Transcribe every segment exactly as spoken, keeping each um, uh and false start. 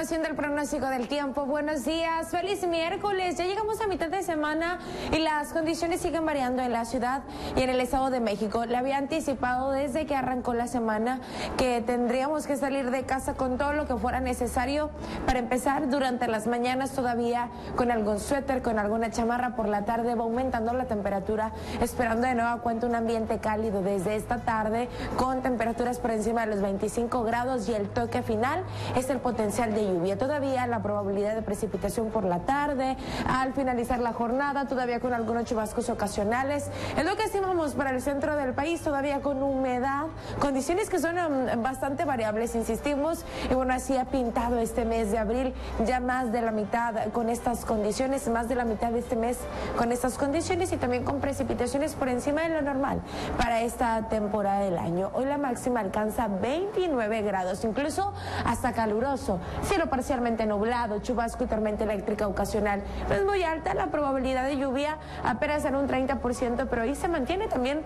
información del pronóstico del tiempo. Buenos días, feliz miércoles. Ya llegamos a mitad de semana y las condiciones siguen variando en la ciudad y en el Estado de México. Le había anticipado desde que arrancó la semana que tendríamos que salir de casa con todo lo que fuera necesario para empezar durante las mañanas todavía con algún suéter, con alguna chamarra. Por la tarde va aumentando la temperatura, esperando de nueva cuenta un ambiente cálido desde esta tarde con temperaturas por encima de los veinticinco grados y el toque final es el potencial de lluvia. Todavía la probabilidad de precipitación por la tarde, al finalizar la jornada, todavía con algunos chubascos ocasionales. Es lo que estimamos para el centro del país, todavía con humedad, condiciones que son um, bastante variables, insistimos, y bueno, así ha pintado este mes de abril, ya más de la mitad con estas condiciones, más de la mitad de este mes con estas condiciones y también con precipitaciones por encima de lo normal para esta temporada del año. Hoy la máxima alcanza veintinueve grados, incluso hasta caluroso, cielo parcialmente nublado, chubasco y tormenta eléctrica ocasional. No es muy alta la probabilidad de lluvia, apenas en un treinta por ciento, pero ahí se mantiene también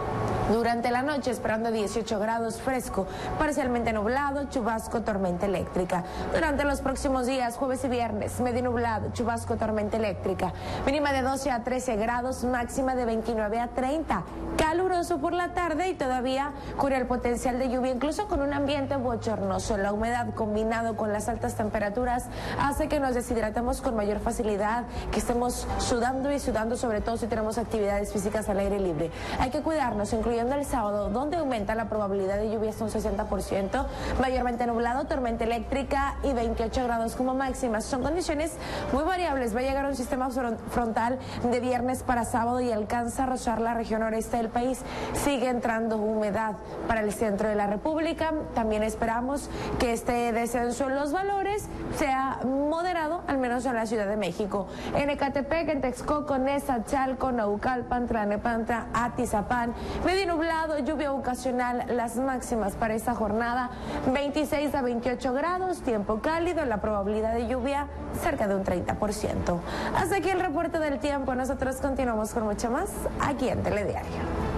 durante la noche, esperando dieciocho grados, fresco, parcialmente nublado, chubasco, tormenta eléctrica. Durante los próximos días, jueves y viernes, medio nublado, chubasco, tormenta eléctrica. Mínima de doce a trece grados, máxima de veintinueve a treinta. Caluroso por la tarde y todavía con el potencial de lluvia, incluso con un ambiente bochornoso. La humedad combinado con las altas temperaturas hace que nos deshidratemos con mayor facilidad, que estemos sudando y sudando, sobre todo si tenemos actividades físicas al aire libre. Hay que cuidarnos, incluyendo el sábado, donde aumenta la probabilidad de lluvia hasta un sesenta por ciento, mayormente nublado, tormenta eléctrica y veintiocho grados como máximas. Son condiciones muy variables. Va a llegar un sistema frontal de viernes para sábado y alcanza a rozar la región noreste del país. Sigue entrando humedad para el centro de la República. También esperamos que este descenso en los valores sea moderado, al menos en la Ciudad de México. En Ecatepec, en Texcoco, Nesa, Chalco, Naucalpan, Tlalnepantla, Atizapán, medio nublado, lluvia ocasional. Las máximas para esta jornada, veintiséis a veintiocho grados, tiempo cálido, la probabilidad de lluvia cerca de un treinta por ciento. Hasta aquí el reporte del tiempo. Nosotros continuamos con mucho más aquí en Telediario.